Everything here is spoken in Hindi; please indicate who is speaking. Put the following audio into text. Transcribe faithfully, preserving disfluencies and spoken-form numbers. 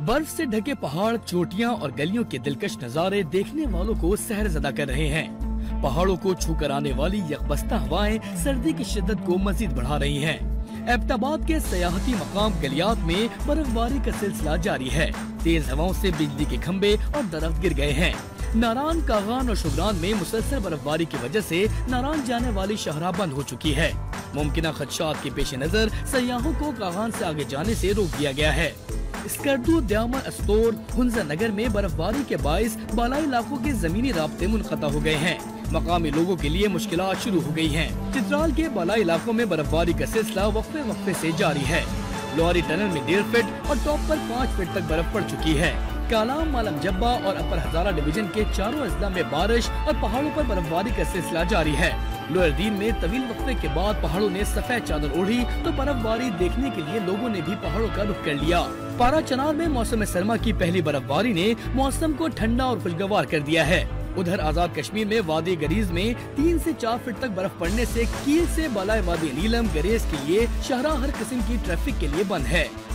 Speaker 1: बर्फ से ढके पहाड़, चोटियां और गलियों के दिलकश नजारे देखने वालों को सहरज़दा कर रहे हैं। पहाड़ों को छूकर आने वाली यकबस्ता हवाएं सर्दी की शिद्दत को मजीद बढ़ा रही हैं। एबटाबाद के सयाहती मकाम गलियात में बर्फबारी का सिलसिला जारी है। तेज हवाओं से बिजली के खंभे और दरख्त गिर गए हैं। नारान, कागान और शुबरान में मुसलसल बर्फबारी की वजह से नारान जाने वाली शाहराह बंद हो चुकी है। मुमकिन खदशात के पेश नजर सयाहों को कागान से आगे जाने से रोक दिया गया है। स्कर्दू, द्यामन, अस्तोर, हुंजा नगर में बर्फबारी के बाइस बालाई इलाकों के जमीनी राब्ते मुनक़ता हो गए हैं। मकामी लोगों के लिए मुश्किलात शुरू हो गई हैं। चित्राल के बालाई इलाकों में बर्फबारी का सिलसिला वक्फे वक्फे से जारी है। लोहारी टनल में डेढ़ फीट और टॉप पर पाँच फीट तक बर्फ पड़ चुकी है। कालाम, मालम जब्बा और अपर हजारा डिवीजन के चारों अजला में बारिश और पहाड़ों पर बर्फबारी का सिलसिला जारी है। लोअर दीन में तवील वक्फे के बाद पहाड़ों ने सफेद चादर ओढ़ी तो बर्फबारी देखने के लिए लोगों ने भी पहाड़ों का रुख कर लिया। पारा चनार में मौसम सरमा की पहली बर्फबारी ने मौसम को ठंडा और खुशगवार कर दिया है। उधर आजाद कश्मीर में वादी गरीज में तीन से चार फीट तक बर्फ पड़ने से कील से बालाए वादी नीलम गरेज के लिए शाहराह हर किस्म की ट्रैफिक के लिए बंद है।